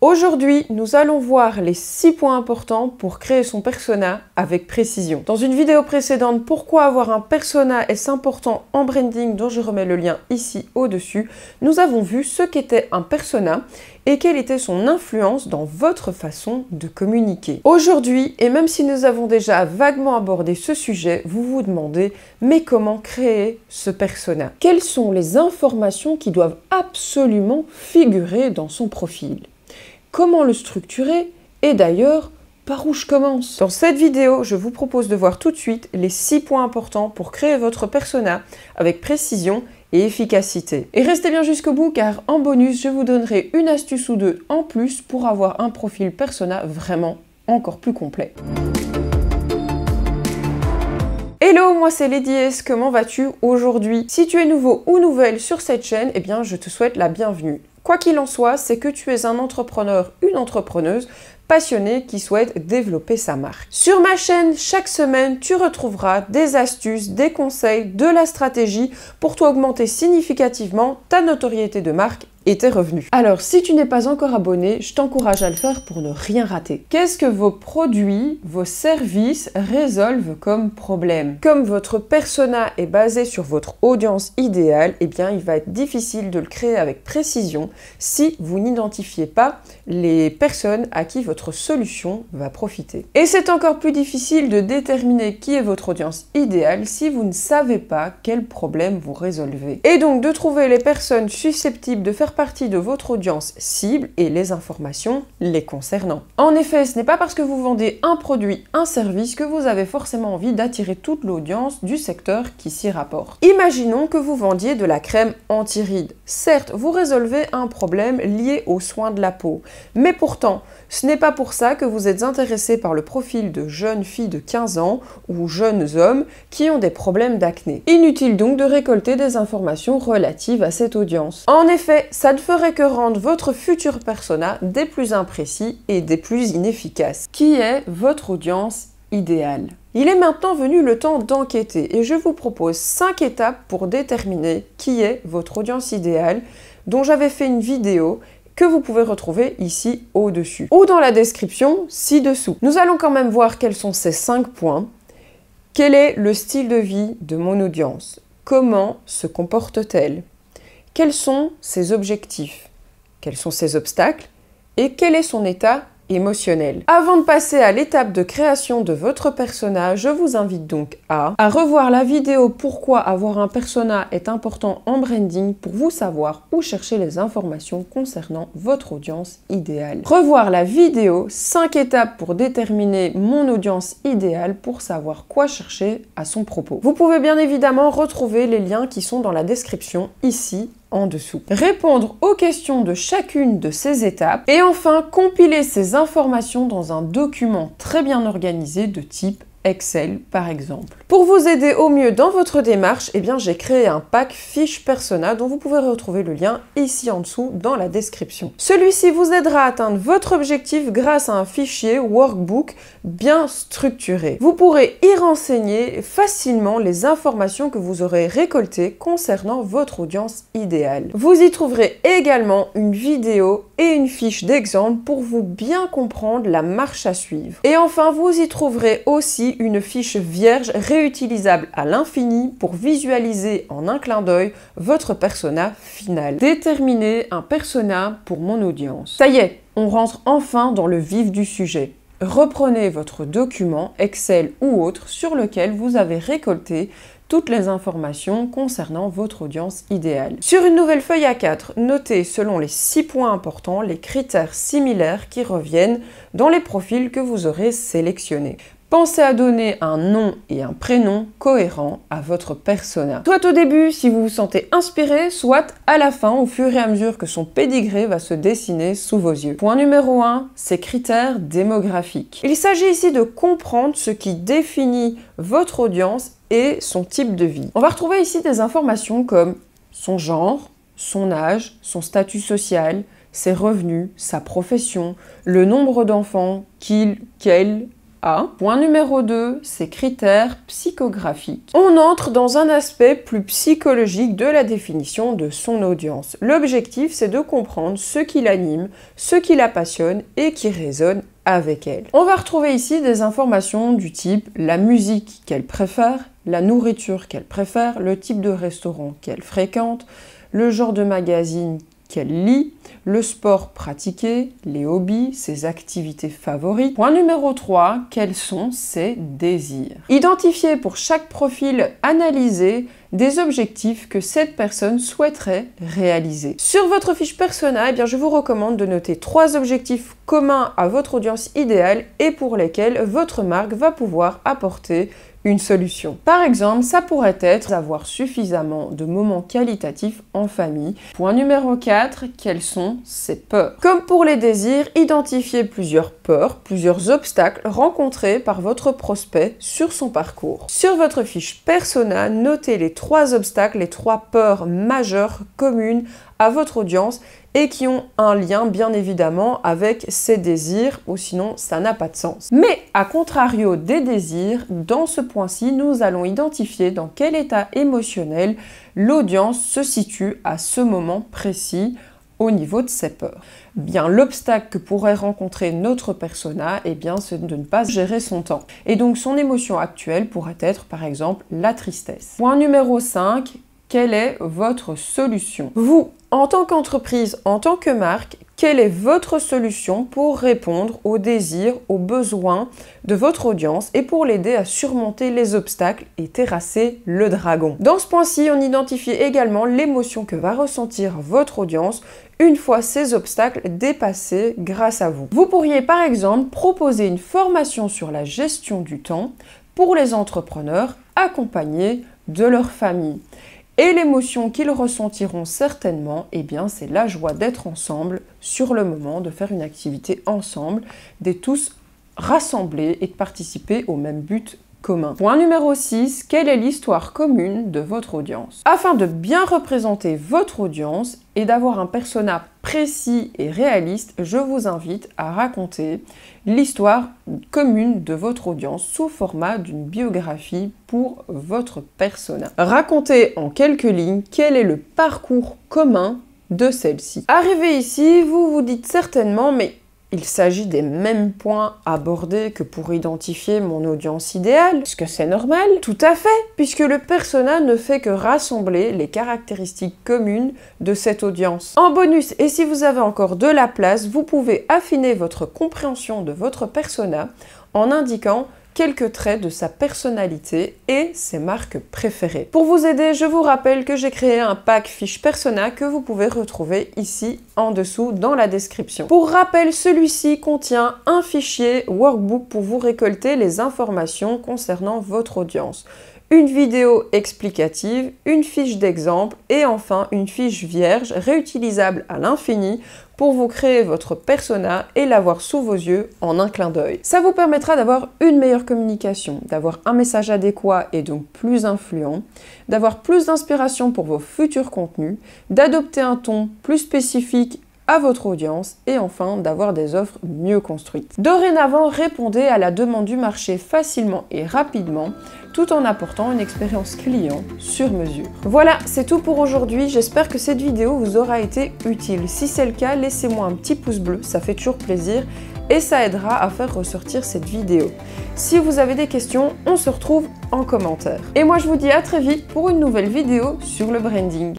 Aujourd'hui, nous allons voir les 6 points importants pour créer son persona avec précision. Dans une vidéo précédente, pourquoi avoir un persona est important en branding, dont je remets le lien ici au-dessus, nous avons vu ce qu'était un persona et quelle était son influence dans votre façon de communiquer. Aujourd'hui, et même si nous avons déjà vaguement abordé ce sujet, vous vous demandez, mais comment créer ce persona? Quelles sont les informations qui doivent absolument figurer dans son profil? Comment le structurer? Et d'ailleurs, par où je commence? Dans cette vidéo, je vous propose de voir tout de suite les 6 points importants pour créer votre persona avec précision et efficacité. Et restez bien jusqu'au bout car en bonus, je vous donnerai une astuce ou deux en plus pour avoir un profil persona vraiment encore plus complet. Hello, moi c'est Lady S, comment vas-tu aujourd'hui? Si tu es nouveau ou nouvelle sur cette chaîne, eh bien je te souhaite la bienvenue. Quoi qu'il en soit, c'est que tu es un entrepreneur, une entrepreneuse passionné qui souhaite développer sa marque. Sur ma chaîne, chaque semaine, tu retrouveras des astuces, des conseils, de la stratégie pour toi augmenter significativement ta notoriété de marque et tes revenus. Alors, si tu n'es pas encore abonné, je t'encourage à le faire pour ne rien rater. Qu'est-ce que vos produits, vos services résolvent comme problème? Comme votre persona est basé sur votre audience idéale, eh bien, il va être difficile de le créer avec précision si vous n'identifiez pas les personnes à qui votre solution va profiter. Et c'est encore plus difficile de déterminer qui est votre audience idéale si vous ne savez pas quel problème vous résolvez. Et donc, de trouver les personnes susceptibles de faire partie de votre audience cible et les informations les concernant. En effet, ce n'est pas parce que vous vendez un produit, un service que vous avez forcément envie d'attirer toute l'audience du secteur qui s'y rapporte. Imaginons que vous vendiez de la crème anti-rides. Certes, vous résolvez un problème lié aux soins de la peau, mais pourtant, ce n'est pas pour ça que vous êtes intéressé par le profil de jeunes filles de 15 ans ou jeunes hommes qui ont des problèmes d'acné. Inutile donc de récolter des informations relatives à cette audience. En effet, ça ne ferait que rendre votre futur persona des plus imprécis et des plus inefficaces. Qui est votre audience idéale? Il est maintenant venu le temps d'enquêter et je vous propose 5 étapes pour déterminer qui est votre audience idéale, dont j'avais fait une vidéo que vous pouvez retrouver ici au-dessus ou dans la description ci-dessous. Nous allons quand même voir quels sont ces 5 points. Quel est le style de vie de mon audience? Comment se comporte-t-elle? Quels sont ses objectifs? Quels sont ses obstacles? Et quel est son état émotionnel? Avant de passer à l'étape de création de votre persona, je vous invite donc à revoir la vidéo Pourquoi avoir un persona est important en branding pour vous savoir où chercher les informations concernant votre audience idéale. Revoir la vidéo 5 étapes pour déterminer mon audience idéale pour savoir quoi chercher à son propos. Vous pouvez bien évidemment retrouver les liens qui sont dans la description ici en dessous. Répondre aux questions de chacune de ces étapes et enfin compiler ces informations dans un document très bien organisé de type Excel par exemple. Pour vous aider au mieux dans votre démarche, eh bien j'ai créé un pack fiche persona dont vous pouvez retrouver le lien ici en dessous dans la description. Celui-ci vous aidera à atteindre votre objectif grâce à un fichier workbook bien structuré. Vous pourrez y renseigner facilement les informations que vous aurez récoltées concernant votre audience idéale. Vous y trouverez également une vidéo et une fiche d'exemple pour vous bien comprendre la marche à suivre. Et enfin, vous y trouverez aussi une fiche vierge réutilisable à l'infini pour visualiser en un clin d'œil votre persona final. Déterminer un persona pour mon audience. Ça y est, on rentre enfin dans le vif du sujet. Reprenez votre document Excel ou autre sur lequel vous avez récolté toutes les informations concernant votre audience idéale. Sur une nouvelle feuille A4, notez selon les 6 points importants les critères similaires qui reviennent dans les profils que vous aurez sélectionnés. Pensez à donner un nom et un prénom cohérents à votre persona. Soit au début si vous vous sentez inspiré, soit à la fin au fur et à mesure que son pédigré va se dessiner sous vos yeux. Point numéro 1, ces critères démographiques. Il s'agit ici de comprendre ce qui définit votre audience et son type de vie. On va retrouver ici des informations comme son genre, son âge, son statut social, ses revenus, sa profession, le nombre d'enfants qu'il, qu'elle A. Point numéro 2, ses critères psychographiques. On entre dans un aspect plus psychologique de la définition de son audience. L'objectif, c'est de comprendre ce qui l'anime, ce qui la passionne et qui résonne avec elle. On va retrouver ici des informations du type la musique qu'elle préfère, la nourriture qu'elle préfère, le type de restaurant qu'elle fréquente, le genre de magazine qu'elle lit, le sport pratiqué, les hobbies, ses activités favorites. Point numéro 3, quels sont ses désirs? Identifiez pour chaque profil analysé des objectifs que cette personne souhaiterait réaliser. Sur votre fiche persona, je vous recommande de noter 3 objectifs communs à votre audience idéale et pour lesquels votre marque va pouvoir apporter une solution. Par exemple, ça pourrait être d'avoir suffisamment de moments qualitatifs en famille. Point numéro 4, quelles sont ses peurs? Comme pour les désirs, identifiez plusieurs peurs, plusieurs obstacles rencontrés par votre prospect sur son parcours. Sur votre fiche persona, notez les 3 obstacles, les 3 peurs majeures communes à votre audience et qui ont un lien bien évidemment avec ses désirs, ou sinon ça n'a pas de sens. Mais à contrario des désirs, dans ce point-ci, nous allons identifier dans quel état émotionnel l'audience se situe à ce moment précis au niveau de ses peurs. Bien, l'obstacle que pourrait rencontrer notre persona, c'est de ne pas gérer son temps. Et donc son émotion actuelle pourrait être par exemple la tristesse. Point numéro 5, quelle est votre solution? Vous, en tant qu'entreprise, en tant que marque, quelle est votre solution pour répondre aux désirs, aux besoins de votre audience et pour l'aider à surmonter les obstacles et terrasser le dragon? Dans ce point-ci, on identifie également l'émotion que va ressentir votre audience une fois ces obstacles dépassés grâce à vous. Vous pourriez par exemple proposer une formation sur la gestion du temps pour les entrepreneurs accompagnés de leur famille. Et l'émotion qu'ils ressentiront certainement, c'est la joie d'être ensemble sur le moment, de faire une activité ensemble, d'être tous rassemblés et de participer au même but commun. Point numéro 6, quelle est l'histoire commune de votre audience? Afin de bien représenter votre audience et d'avoir un persona précis et réaliste, je vous invite à raconter l'histoire commune de votre audience sous format d'une biographie pour votre persona. Racontez en quelques lignes quel est le parcours commun de celle-ci. Arrivé ici, vous vous dites certainement, mais il s'agit des mêmes points abordés que pour identifier mon audience idéale. Est-ce que c'est normal? Tout à fait, puisque le persona ne fait que rassembler les caractéristiques communes de cette audience. En bonus, et si vous avez encore de la place, vous pouvez affiner votre compréhension de votre persona en indiquant quelques traits de sa personnalité et ses marques préférées. Pour vous aider, je vous rappelle que j'ai créé un pack fiche persona que vous pouvez retrouver ici en dessous dans la description. Pour rappel, celui-ci contient un fichier workbook pour vous récolter les informations concernant votre audience, une vidéo explicative, une fiche d'exemple et enfin une fiche vierge réutilisable à l'infini pour vous créer votre persona et l'avoir sous vos yeux en un clin d'œil. Ça vous permettra d'avoir une meilleure communication, d'avoir un message adéquat et donc plus influent, d'avoir plus d'inspiration pour vos futurs contenus, d'adopter un ton plus spécifique à votre audience et enfin d'avoir des offres mieux construites. Dorénavant, répondez à la demande du marché facilement et rapidement tout en apportant une expérience client sur mesure. Voilà, c'est tout pour aujourd'hui. J'espère que cette vidéo vous aura été utile. Si c'est le cas, laissez-moi un petit pouce bleu, ça fait toujours plaisir et ça aidera à faire ressortir cette vidéo. Si vous avez des questions, on se retrouve en commentaire. Et moi je vous dis à très vite pour une nouvelle vidéo sur le branding.